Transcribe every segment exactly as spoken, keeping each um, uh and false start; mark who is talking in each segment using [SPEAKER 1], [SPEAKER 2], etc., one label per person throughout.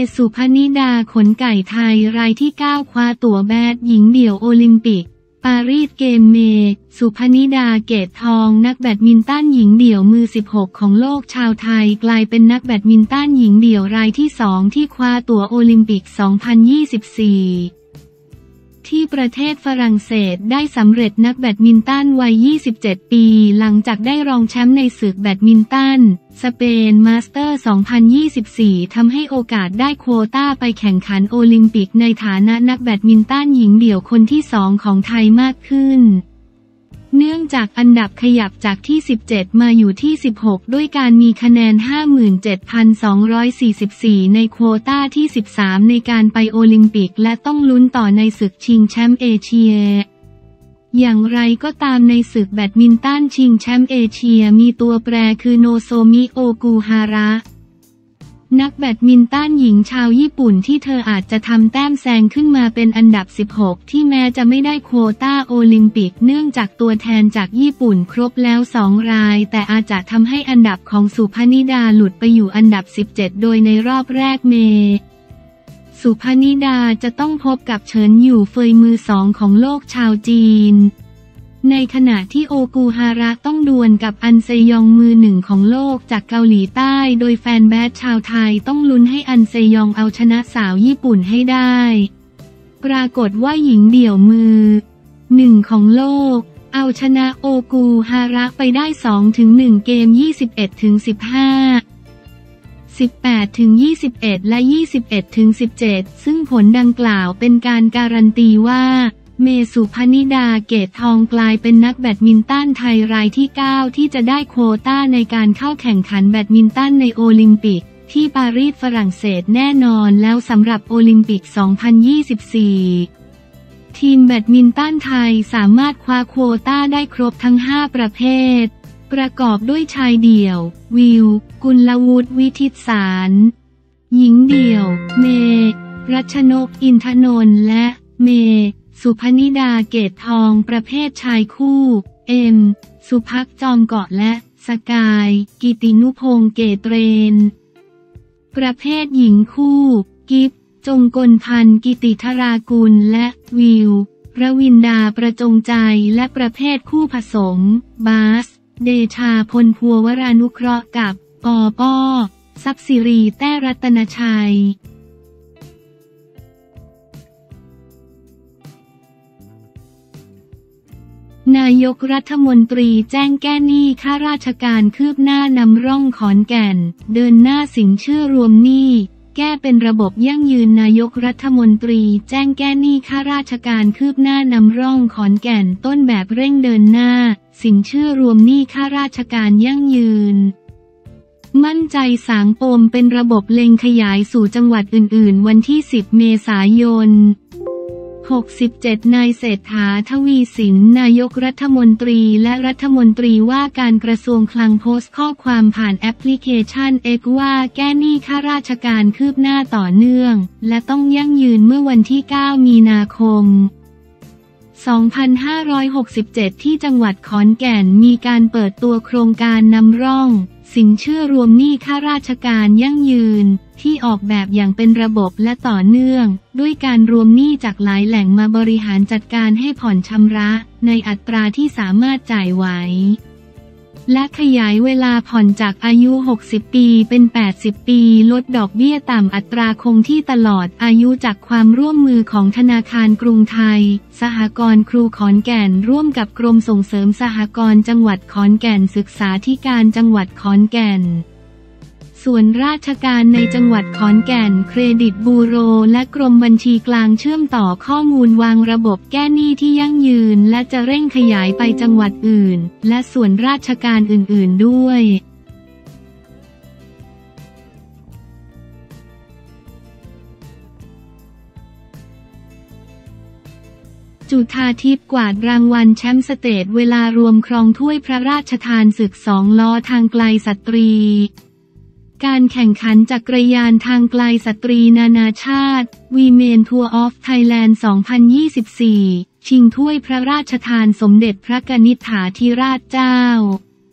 [SPEAKER 1] สุพนิดาขนไก่ไทยรายที่เก้าคว้าตั๋วแบดหญิงเดี่ยวโอลิมปิกปารีสเกมเมสุพนิดาเกตทองนักแบดมินตันหญิงเดี่ยวมือสิบหกของโลกชาวไทยกลายเป็นนักแบดมินตันหญิงเดี่ยวรายที่สองที่คว้าตั๋วโอลิมปิก สองพันยี่สิบสี่ ที่ประเทศฝรั่งเศสได้สำเร็จนักแบดมินตันวัย ยี่สิบเจ็ด ปีหลังจากได้รองแชมป์ในศึกแบดมินตันสเปนมาสเตอร์ สองพันยี่สิบสี่ ทำให้โอกาสได้โควต้าไปแข่งขันโอลิมปิกในฐานะนักแบดมินตันหญิงเดี่ยวคนที่สองของไทยมากขึ้นเนื่องจากอันดับขยับจากที่สิบเจ็ดมาอยู่ที่สิบหกด้วยการมีคะแนน ห้าหมื่นเจ็ดพันสองร้อยสี่สิบสี่ ในโควต้าที่สิบสามในการไปโอลิมปิกและต้องลุ้นต่อในศึกชิงแชมป์เอเชียอย่างไรก็ตามในศึกแบดมินตันชิงแชมป์เอเชียมีตัวแปรคือโนโซมิโอกุฮาระนักแบดมินตันหญิงชาวญี่ปุ่นที่เธออาจจะทำแต้มแซงขึ้นมาเป็นอันดับสิบหกที่แม้จะไม่ได้โควต้าโอลิมปิกเนื่องจากตัวแทนจากญี่ปุ่นครบแล้วสองรายแต่อาจจะทำให้อันดับของสุพนิดาหลุดไปอยู่อันดับสิบเจ็ดโดยในรอบแรกเมสุพนิดาจะต้องพบกับเฉินหยู่เฟยมือสองของโลกชาวจีนในขณะที่โอกุฮาระต้องดวลกับอันเซยองมือหนึ่งของโลกจากเกาหลีใต้โดยแฟนแบดชาวไทยต้องลุ้นให้อันเซยองเอาชนะสาวญี่ปุ่นให้ได้ปรากฏว่าหญิงเดี่ยวมือหนึ่งของโลกเอาชนะโอกุฮาระไปได้ สองถึงหนึ่ง เกม ยี่สิบเอ็ดถึงสิบห้า สิบแปดถึงยี่สิบเอ็ด และ ยี่สิบเอ็ดถึงสิบเจ็ด ซึ่งผลดังกล่าวเป็นการการันตีว่าเมสุพนิดาเกตทองกลายเป็นนักแบดมินตันไทยรายที่เก้าที่จะได้โควต้าในการเข้าแข่งขันแบดมินตันในโอลิมปิกที่ปารีสฝรั่งเศสแน่นอนแล้วสำหรับโอลิมปิก สองพันยี่สิบสี่ ทีมแบดมินตันไทยสามารถคว้าโควต้าได้ครบทั้งห้าประเภทประกอบด้วยชายเดี่ยววิวกุลวุฒิวิทิตสารหญิงเดี่ยวเมรัชนกอินทนนท์และเมสุพนิดาเกตทองประเภทชายคู่เอ็มสุภักจอมเกาะและสกายกิตินุพงษ์เกตเรนประเภทหญิงคู่กิฟจงกลพันธ์กิติธรากุลและวิวรวินดาประจงใจและประเภทคู่ผสมบาสเดชาพลพัววรานุเคราะห์กับปอป้อทรัพย์สิริแต้รัตนชัยนายกรัฐมนตรีแจ้งแก้หนี้ข้าราชการคืบหน้านำร่องขอนแก่นเดินหน้าสินเชื่อรวมหนี้แก้เป็นระบบยั่งยืนนายกรัฐมนตรีแจ้งแก้หนี้ข้าราชการคืบหน้านำร่องขอนแก่นต้นแบบเร่งเดินหน้าสินเชื่อรวมหนี้ข้าราชการยั่งยืนมั่นใจสางปมเป็นระบบเล็งขยายสู่จังหวัดอื่นๆวันที่สิบเมษายนหกสิบเจ็ดนายเศรษฐาทวีสินนายกรัฐมนตรีและรัฐมนตรีว่าการกระทรวงคลังโพสต์ข้อความผ่านแอปพลิเคชัน X ว่าแก้หนี้ข้าราชการคืบหน้าต่อเนื่องและต้องยั่งยืนเมื่อวันที่เก้ามีนาคมสองพันห้าร้อยหกสิบเจ็ดที่จังหวัดขอนแก่นมีการเปิดตัวโครงการนำร่องสินเชื่อรวมหนี้ข้าราชการยั่งยืนที่ออกแบบอย่างเป็นระบบและต่อเนื่องด้วยการรวมหนี้จากหลายแหล่งมาบริหารจัดการให้ผ่อนชำระในอัตราที่สามารถจ่ายไหวและขยายเวลาผ่อนจากอายุหกสิบปีเป็นแปดสิบปีลดดอกเบี้ยต่ำอัตราคงที่ตลอดอายุจากความร่วมมือของธนาคารกรุงไทยสหกรณ์ครูขอนแก่นร่วมกับกรมส่งเสริมสหกรณ์จังหวัดขอนแก่นศึกษาธิการจังหวัดขอนแก่นส่วนราชการในจังหวัดขอนแก่นเครดิตบูโรและกรมบัญชีกลางเชื่อมต่อข้อมูลวางระบบแก้หนี้ที่ยั่งยืนและจะเร่งขยายไปจังหวัดอื่นและส่วนราชการอื่นๆด้วยจุฑาทิพย์กวาดรางวัลแชมป์สเตทเวลารวมครองถ้วยพระราชทานศึกสองล้อทางไกลสตรีการแข่งขันจักรยานทางไกลสตรีนานาชาติ Women Tour of Thailand สองพันยี่สิบสี่ ชิงถ้วยพระราชทานสมเด็จพระกนิษฐาธิราชเจ้า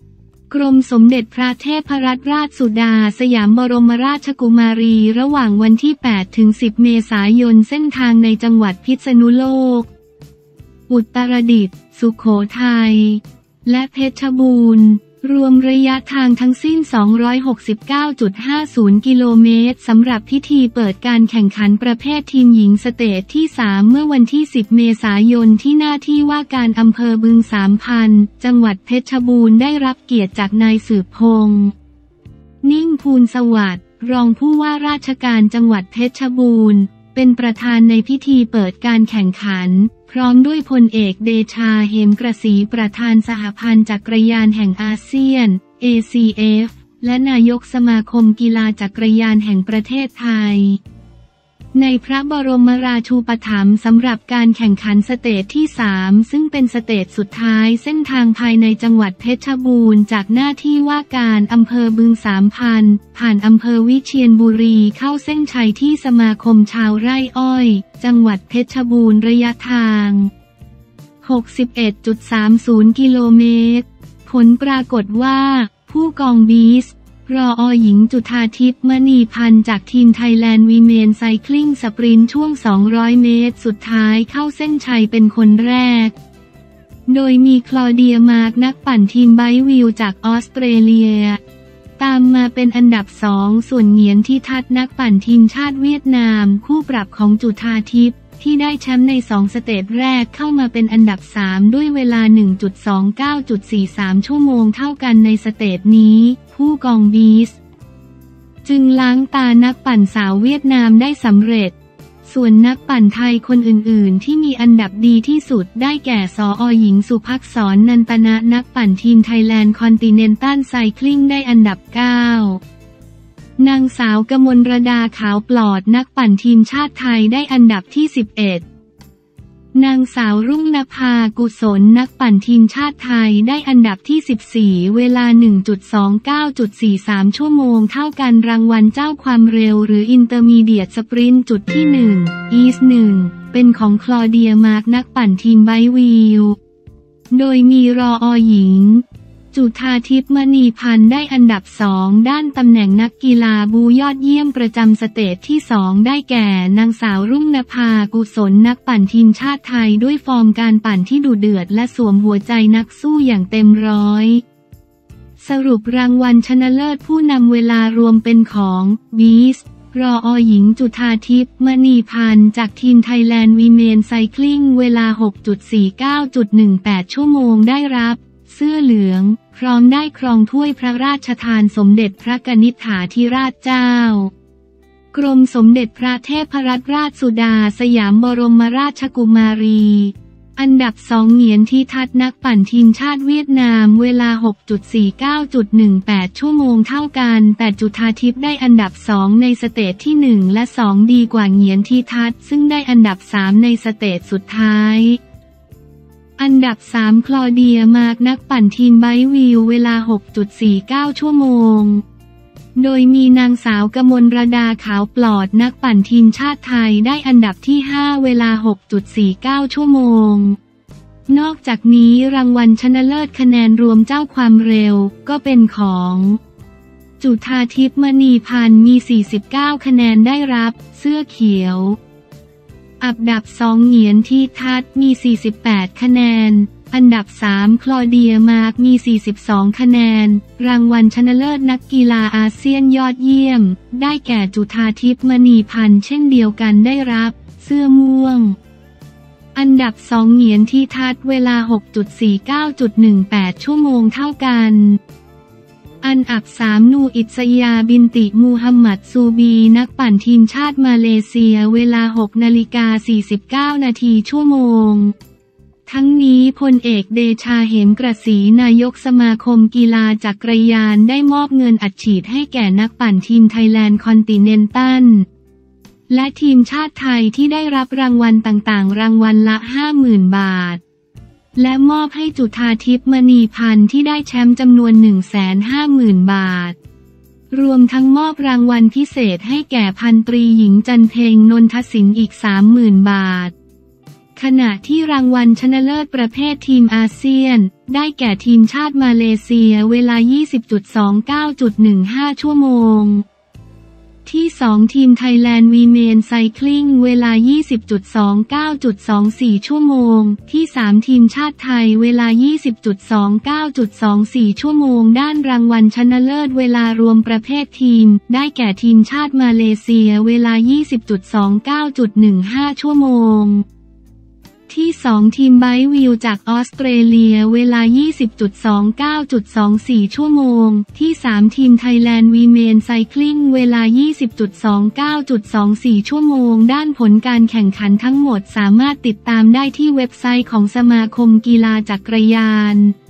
[SPEAKER 1] กรมสมเด็จพระเทพรัตนราชสุดาสยามบรมราชกุมารีระหว่างวันที่ แปดถึงสิบ เมษายนเส้นทางในจังหวัดพิษณุโลกอุตรดิตถ์สุโขทัยและเพชรบูรณ์รวมระยะทางทั้งสิ้น สองร้อยหกสิบเก้าจุดห้าศูนย์ กิโลเมตรสำหรับพิธีเปิดการแข่งขันประเภททีมหญิงสเตจที่ สาม เมื่อวันที่ สิบ เมษายนที่หน้าที่ว่าการอำเภอบึงสามพัน จังหวัดเพชรบูรณ์ได้รับเกียรติจากนายสืบพงษ์นิ่งภูลสวัสดิ์รองผู้ว่าราชการจังหวัดเพชรบูรณ์เป็นประธานในพิธีเปิดการแข่งขันพร้อมด้วยพลเอกเดชาเหมกระสีประธานสหพันธ์จักรยานแห่งอาเซียน เอ ซี เอฟ และนายกสมาคมกีฬาจักรยานแห่งประเทศไทยในพระบรมราชูปถัมภ์สำหรับการแข่งขันสเตจที่ สาม ซึ่งเป็นสเตจสุดท้ายเส้นทางภายในจังหวัดเพชรบูรณ์จากหน้าที่ว่าการอำเภอบึงสามพันผ่านอำเภอวิเชียรบุรีเข้าเส้นชัยที่สมาคมชาวไร่อ้อยจังหวัดเพชรบูรณ์ระยะทาง หกสิบเอ็ดจุดสามศูนย์ กิโลเมตรผลปรากฏว่าผู้กองบีสรออหญิงจุฑาทิพย์มณีพันธ์จากทีมไทยแลนด์วีเมนไซคลิงสปรินต์ช่วง สองร้อย เมตรสุดท้ายเข้าเส้นชัยเป็นคนแรกโดยมีคลอเดียมาร์กนักปั่นทีมไบวิวจากออสเตรเลียตามมาเป็นอันดับสองส่วนเหงียนทิทัศน์นักปั่นทีมชาติเวียดนามคู่ปรับของจุฑาทิพย์ที่ได้แชมป์ในสองสเตจแรกเข้ามาเป็นอันดับสามด้วยเวลา หนึ่งจุดสองเก้าจุดสี่สาม ชั่วโมงเท่ากันในสเตจนี้ผู้กองบีสจึงล้างตานักปั่นสาวเวียดนามได้สำเร็จส่วนนักปั่นไทยคนอื่นๆที่มีอันดับดีที่สุดได้แก่สอหญิงสุภักษรนันตนะนักปั่นทีมไทยแลนด์คอนติเนนตัลไซคลิงได้อันดับเก้านางสาวกมลรดาขาวปลอดนักปั่นทีมชาติไทยได้อันดับที่สิบเอ็ดนางสาวรุ่งนภากุศลนักปั่นทีมชาติไทยได้อันดับที่สิบสี่เวลา หนึ่งจุดสองเก้าจุดสี่สาม ชั่วโมงเท่ากันรางวัลเจ้าความเร็วหรืออินเตอร์มีเดียตสปรินต์จุดที่หนึ่ง อีส หนึ่งเป็นของคลอเดียมาร์กนักปั่นทีมไบวิวโดยมีรออหญิงจุฑาทิพย์มณีพันธ์ได้อันดับสองด้านตำแหน่งนักกีฬาบูยอดเยี่ยมประจำสเตจที่สองได้แก่นางสาวรุ่งนภากุศลนักปั่นทีมชาติไทยด้วยฟอร์มการปั่นที่ดุเดือดและสวมหัวใจนักสู้อย่างเต็มร้อยสรุปรางวัลชนะเลิศผู้นำเวลารวมเป็นของบีสรออหญิงจุฑาทิพย์มณีพันธ์จากทีมไทยแลนด์วีเมนไซคลิงเวลา หกจุดสี่เก้าจุดหนึ่งแปด ชั่วโมงได้รับเสื้อเหลืองพร้อมได้ครองถ้วยพระราชทานสมเด็จพระกนิษฐาธิราชเจ้ากรมสมเด็จพระเทพรัตนราชสุดาสยามบรมราชกุมารีอันดับสองเหงียนทิทัศน์นักปั่นทีมชาติเวียดนามเวลา หกจุดสี่เก้าจุดหนึ่งแปด ชั่วโมงเท่ากันแต่จุฑาทิพย์ได้อันดับสองในสเตจที่หนึ่งและสองดีกว่าเหงียนทิทัศน์ซึ่งได้อันดับสามในสเตจสุดท้ายอันดับสามคลอเดียมาร์กนักปั่นทีมไบวิวเวลา หกจุดสี่เก้า ชั่วโมงโดยมีนางสาวกมลรดาขาวปลอดนักปั่นทีมชาติไทยได้อันดับที่ห้าเวลา หกจุดสี่เก้า ชั่วโมงนอกจากนี้รางวัลชนะเลิศคะแนนรวมเจ้าความเร็วก็เป็นของจุฑาทิพย์มณีพันธ์มีสี่สิบเก้าคะแนนได้รับเสื้อเขียวอันดับสองเหงียนทิทัศน์มีสี่สิบแปดคะแนนอันดับสามคลอเดียมาร์กมีสี่สิบสองคะแนนรางวัลชนะเลิศนักกีฬาอาเซียนยอดเยี่ยมได้แก่จุฑาทิพย์มณีพันธ์เช่นเดียวกันได้รับเสื้อม่วงอันดับสองเหงียนทิทัศน์เวลา หกจุดสี่เก้าจุดหนึ่งแปด ชั่วโมงเท่ากันอันดับสามนูอิสยาบินติมูฮัมหมัดซูบีนักปั่นทีมชาติมาเลเซียเวลา หกนาฬิกาสี่สิบเก้านาทีชั่วโมงทั้งนี้พลเอกเดชาเหมกระสีนายกสมาคมกีฬาจักรยานได้มอบเงินอัดฉีดให้แก่นักปั่นทีมไทยแลนด์คอนติเนนตัลและทีมชาติไทยที่ได้รับรางวัลต่างๆรางวัลละ ห้าหมื่น บาทและมอบให้จุฑาทิพย์มณีพันธ์ที่ได้แชมป์จำนวน หนึ่งแสนห้าหมื่น บาทรวมทั้งมอบรางวัลพิเศษให้แก่พันตรีหญิงจันเพ็งนนทศิลป์อีก สามหมื่น บาทขณะที่รางวัลชนะเลิศประเภททีมอาเซียนได้แก่ทีมชาติมาเลเซียเวลา ยี่สิบจุดสองเก้าจุดหนึ่งห้า ชั่วโมงที่สองทีมไทยแลนด์วีเมนไซคลิงเวลา ยี่สิบจุดสองเก้าจุดสองสี่ ชั่วโมงที่สามทีมชาติไทยเวลา ยี่สิบจุดสองเก้าจุดสองสี่ ชั่วโมงด้านรางวัลชนะเลิศเวลารวมประเภททีมได้แก่ทีมชาติมาเลเซียเวลา ยี่สิบจุดสองเก้าจุดหนึ่งห้า ชั่วโมงที่สองทีมไบวิวจากออสเตรเลียเวลา ยี่สิบจุดสองเก้าจุดสองสี่ ชั่วโมงที่สามทีมไทยแลนด์วีเมนไซคลิงเวลา ยี่สิบจุดสองเก้าจุดสองสี่ ชั่วโมงด้านผลการแข่งขันทั้งหมดสามารถติดตามได้ที่เว็บไซต์ของสมาคมกีฬาจักรยาน